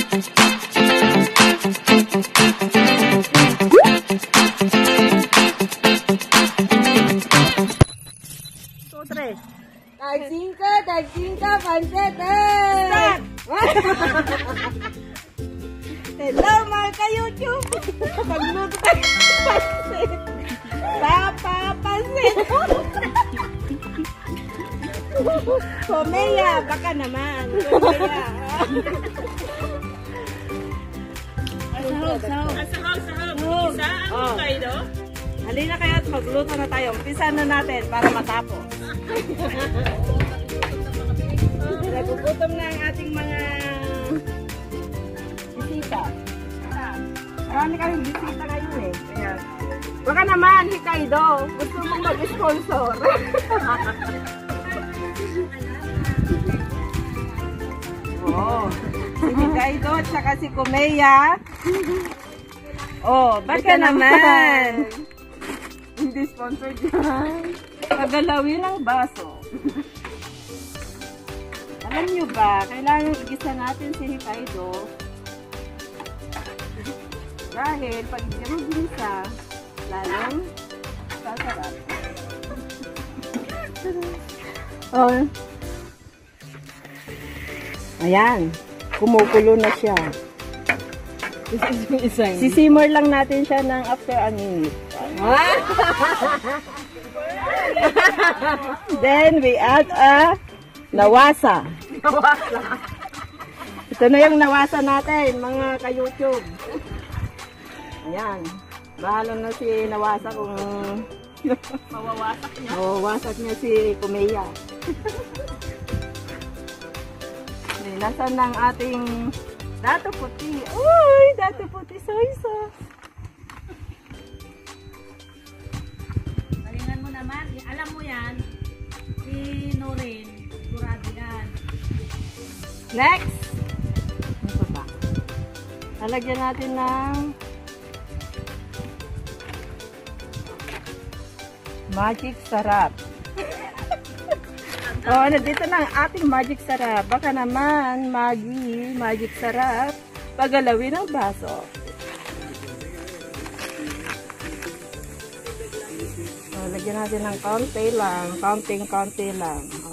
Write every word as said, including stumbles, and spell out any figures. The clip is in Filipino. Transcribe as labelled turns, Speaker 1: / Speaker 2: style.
Speaker 1: Daging ka, daging ka, pancit eh! Hello mga ka-YouTube! Pagluto tayo ng pancit! Papapansit! Komea, baka naman! Komea!
Speaker 2: Sahog, sahog! Sahog, sahog! Isa, ano kayo?
Speaker 1: Halina kaya at magluto na tayo. Umpisa na natin para matapos. Nagugutom na ang ating mga bisita. Marami kaming bisita ngayon eh. Ayan. Baka naman, Hikaido, gusto mong mag-sponsor. Oo. Si Hikaido at saka si Komea. Oh, baka naman. Hindi sponsored yan. Pagalawin ang baso. Alam nyo ba, kailangan igisa natin si Hikaido. Dahil pag hindi mo ginisa, lalong sasarap. Oh. Ayan, kumukulo na siya. Sisimmer lang natin siya ng after a minute. Then we add a nawasa. Nawasa. Ito na yung nawasa natin, mga ka-YouTube. Ayan. Bahala na si nawasa kung mawawasak niya. Mawawasak niya si Komea. Nasaan ng ating dato puti? Uy, dato puti soy sauce.
Speaker 2: Palingan mo naman. Alam mo yan, si Norin, sigurado yan.
Speaker 1: Next! Ito ba? Lalagyan natin ng magic sarap. Oh, nandito na ang ating magic sarap. Baka naman, Maggi, magic sarap. Pagalawin ang baso. Oh, lagyan natin ng konti lang. Counting-county lang.